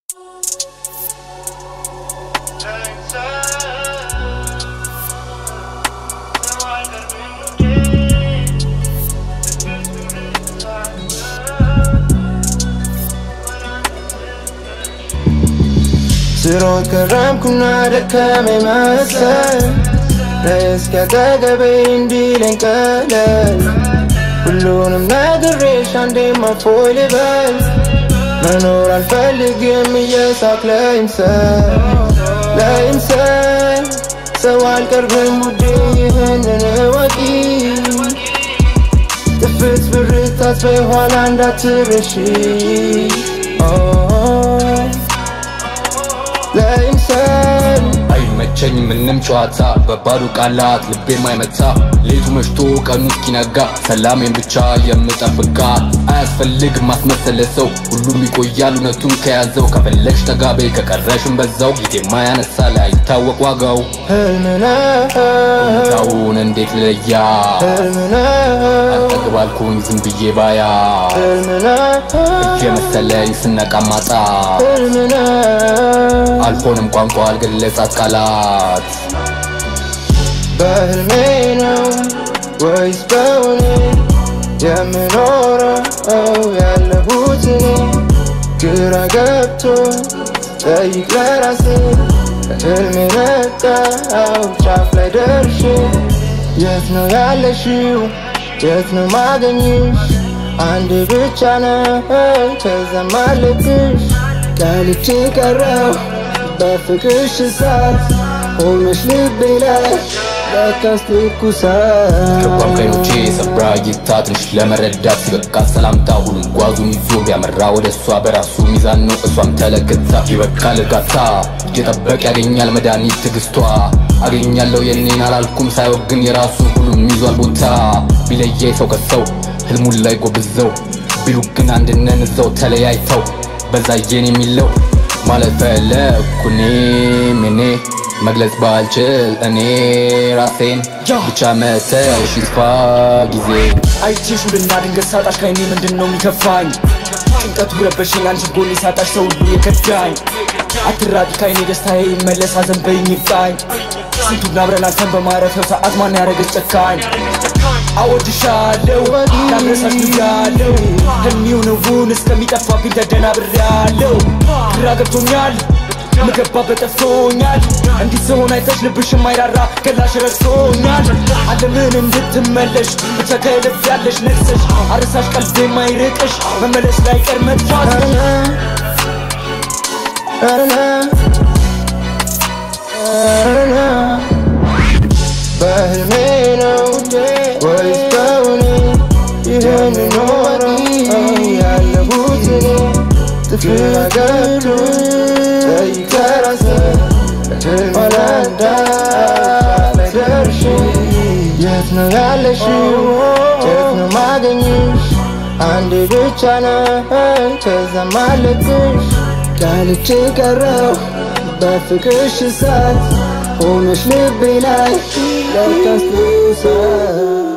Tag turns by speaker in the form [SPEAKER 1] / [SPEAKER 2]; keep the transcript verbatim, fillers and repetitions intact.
[SPEAKER 1] سرود كرمكنا دكامي مسل رئيس كتاقبين ديلين كالل كلونم نادريش عندي مفول بال منور الفلق يمي يساق لا يمسال لا يمسال سوى القرب مديهن نواقي تفت بالريتات في هولندا ترشي لا يمسال
[SPEAKER 2] አይመቸኝ ምንም ጨዋታ በባዶ ቃላት ልቤ ማይመታ ሌቱ መሽቶ ቀኑ እስኪነጋ ሰላሜን ብቻ የምጠብቃት አያስፈልግም ማስመሰል ሰው ሁሉም ይቆያል እውነቱን ከያዘው ከፈለግሽ ተጋቤ ከቀረሽም በዛው ጊዜ ማያነሳ ላይታወቅ ዋጋው
[SPEAKER 1] ህልምና
[SPEAKER 2] ታውን እንዴት ለያ
[SPEAKER 1] ህልምና
[SPEAKER 2] አጠግባልኩኝ ዝም ብዬ ባያ
[SPEAKER 1] ህልምና
[SPEAKER 2] የመሰለኝ ስነቃ ማጣ
[SPEAKER 1] ህልምና
[SPEAKER 2] አልሆንም ቋንቋ አልገለጻት ቃላት
[SPEAKER 1] በህልሜ ነው ወይስ በእውኔ የምኖረው ያለሁት እኔ ግራ ገብቶ ጠይቅ ለራሴ በህልሜ ነቃው ጫፍ ላይ ደርሼ የት ነው ያለሽው የት ነው ማገኝሽ አንድ ብቻ ነው ከዛም አለብሽ ቃልቼ ቀረው በፍቅርሽ እሳት ሆነሽ ልቤ ላይ ለካስ ትኩሳት
[SPEAKER 2] ከቋም ቀኖቼ ሰብራ ይታ ትንሽ ለመረዳት ሲበቃ ሰላምታ ሁሉም ጓዙን ይዞ ቢያመራ ወደ እሷ በራሱ ሚዛን ነው እሷም ተለግታ ይበቃል እርጋታ እየጠበቅ ያገኛል መድኃኒት ትግስቷ አገኛለሁ የኔን አላልኩም ሳይወግን የራሱ ሁሉም ይዟል ቦታ ቢለየ ሰው ከሰው ህልሙን ላይ ጎብዘው ቢሉ ግን አንድነን እዛው ተለያይተው በዛየን የሚለው ማለት ፈለኩ እኔም እኔ መግለጽ ባልችል እኔ ራሴን ብቻ መተሽ ይጥፋ ጊዜ
[SPEAKER 3] አይቼሽ ውልና ድንገት ሳጣሽ ከእኔ ምንድነው የሚከፋኝ ጭንቀቱ ረበሽኝ አንቺ ጎኔ ሳጣሽ ሰው ሁሉ የከዳኝ አትራቂ ከእኔ ደስታዬ ይመለስ ሐዘን በይኝ ይብቃኝ ስንቱን አብረን አልፈን በማረፊያው ሰዓት ማን ያረገች ጨካኝ አወድሻለሁ ላምረሳሽ ብያለሁ ህልሜው ነውን እስከሚጠፋብኝ ተደናብሬያለሁ ግራ ገብቶኛል ምገባበት ጠፍቶኛል እንዲህ ስሆን አይተሽ ልብሽ የማይራራ ገላሽ ረድቶኛል ዓለምን እንድትመለሽ ብቻ ከልብ ያለሽ ነግሰሽ አረሳሽ ቀልቤ የማይርቅሽ መመለስ ላይ ቀር መጥፋት
[SPEAKER 1] በህልሜ ነው ወይስ በእውኔ ይህን ኖረው ያለሁት እኔ ትፍራገዱ ጠይቅ ለራሴ ሆላንዳ ላይ ደርሼ የት ነው ያለሽው የት ነው ማገኝሽ አንዴ ብቻ ነው ከዛም አለብሽ ቃልቼ ቀረው በፍቅርሽ እሳት ሆነሽ ልቤ ላይ ለካስ ትኩሳት